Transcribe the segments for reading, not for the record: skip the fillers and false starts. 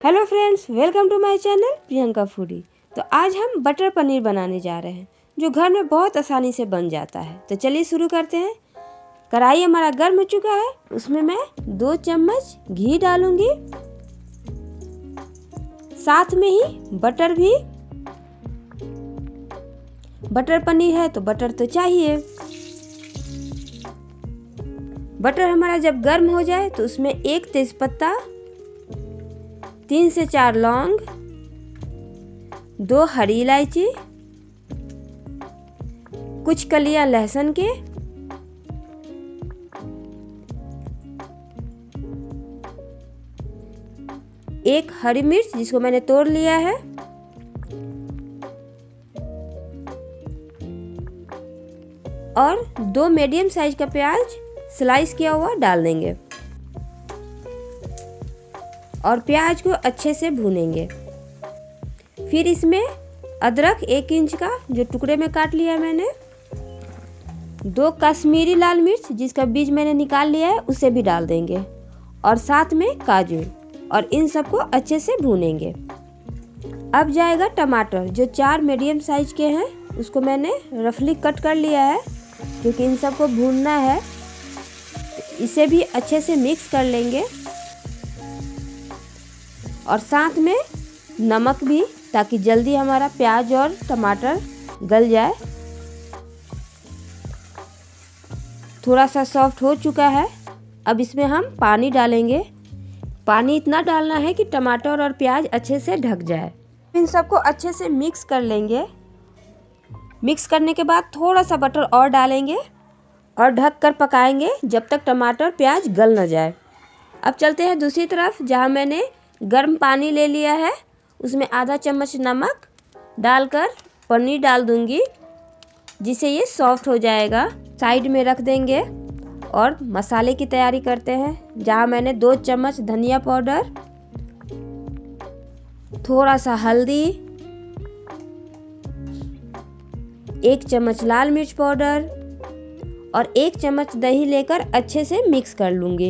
Hello friends, welcome to my channel Priyanka foodie. तो आज हम बटर पनीर बनाने जा रहे हैं जो घर में बहुत आसानी से बन जाता है। तो चलिए शुरू करते हैं। कढ़ाई हमारा गर्म हो चुका है, उसमें मैं 2 चम्मच घी डालूंगी, साथ में ही बटर भी। बटर पनीर है तो बटर तो चाहिए। बटर हमारा जब गर्म हो जाए तो उसमें 1 तेजपत्ता, 3 से 4 लौंग, 2 हरी इलायची, कुछ कलियां लहसुन के, एक हरी मिर्च जिसको मैंने तोड़ लिया है, और 2 मीडियम साइज का प्याज स्लाइस किया हुआ डाल देंगे और प्याज को अच्छे से भूनेंगे। फिर इसमें अदरक 1 इंच का जो टुकड़े में काट लिया है मैंने, 2 कश्मीरी लाल मिर्च जिसका बीज मैंने निकाल लिया है उसे भी डाल देंगे, और साथ में काजू, और इन सबको अच्छे से भूनेंगे। अब जाएगा टमाटर जो 4 मीडियम साइज के हैं, उसको मैंने रफली कट कर लिया है क्योंकि इन सबको भूनना है। इसे भी अच्छे से मिक्स कर लेंगे और साथ में नमक भी, ताकि जल्दी हमारा प्याज और टमाटर गल जाए। थोड़ा सा सॉफ्ट हो चुका है, अब इसमें हम पानी डालेंगे। पानी इतना डालना है कि टमाटर और प्याज अच्छे से ढक जाए। इन सबको अच्छे से मिक्स कर लेंगे। मिक्स करने के बाद थोड़ा सा बटर और डालेंगे और ढक कर पकाएंगे जब तक टमाटर प्याज गल न जाए। अब चलते हैं दूसरी तरफ, जहाँ मैंने गर्म पानी ले लिया है, उसमें आधा चम्मच नमक डालकर पनीर डाल दूंगी, जिससे ये सॉफ्ट हो जाएगा। साइड में रख देंगे और मसाले की तैयारी करते हैं, जहाँ मैंने 2 चम्मच धनिया पाउडर, थोड़ा सा हल्दी, 1 चम्मच लाल मिर्च पाउडर और 1 चम्मच दही लेकर अच्छे से मिक्स कर लूँगी।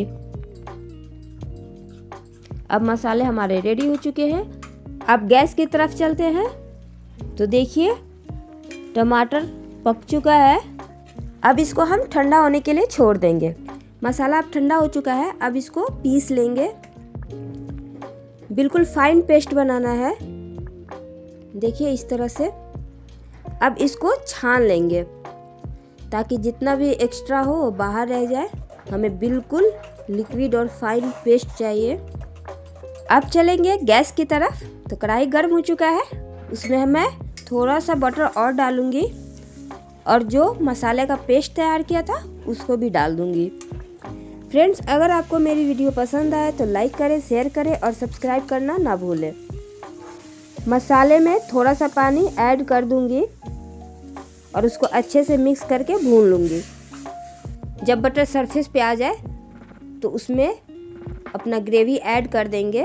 अब मसाले हमारे रेडी हो चुके हैं। अब गैस की तरफ चलते हैं। तो देखिए टमाटर पक चुका है। अब इसको हम ठंडा होने के लिए छोड़ देंगे। मसाला अब ठंडा हो चुका है, अब इसको पीस लेंगे। बिल्कुल फाइन पेस्ट बनाना है, देखिए इस तरह से। अब इसको छान लेंगे ताकि जितना भी एक्स्ट्रा हो वो बाहर रह जाए। हमें बिल्कुल लिक्विड और फाइन पेस्ट चाहिए। अब चलेंगे गैस की तरफ। तो कढ़ाई गर्म हो चुका है, उसमें मैं थोड़ा सा बटर और डालूंगी और जो मसाले का पेस्ट तैयार किया था उसको भी डाल दूंगी। फ्रेंड्स, अगर आपको मेरी वीडियो पसंद आए तो लाइक करें, शेयर करें और सब्सक्राइब करना ना भूलें। मसाले में थोड़ा सा पानी ऐड कर दूंगी और उसको अच्छे से मिक्स करके भून लूँगी। जब बटर सरफेस पे आ जाए तो उसमें अपना ग्रेवी ऐड कर देंगे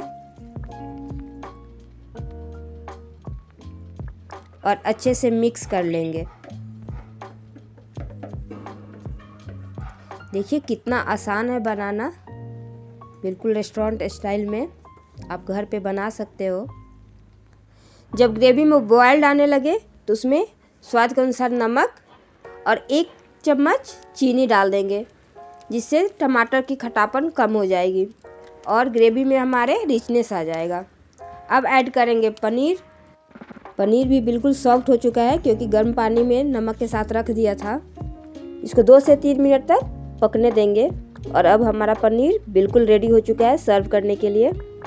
और अच्छे से मिक्स कर लेंगे। देखिए कितना आसान है बनाना, बिल्कुल रेस्टोरेंट स्टाइल में आप घर पे बना सकते हो। जब ग्रेवी में बॉयल आने लगे तो उसमें स्वाद के अनुसार नमक और 1 चम्मच चीनी डाल देंगे, जिससे टमाटर की खटापन कम हो जाएगी और ग्रेवी में हमारे रिचनेस आ जाएगा। अब ऐड करेंगे पनीर। पनीर भी बिल्कुल सॉफ्ट हो चुका है क्योंकि गर्म पानी में नमक के साथ रख दिया था। इसको 2 से 3 मिनट तक पकने देंगे और अब हमारा पनीर बिल्कुल रेडी हो चुका है सर्व करने के लिए।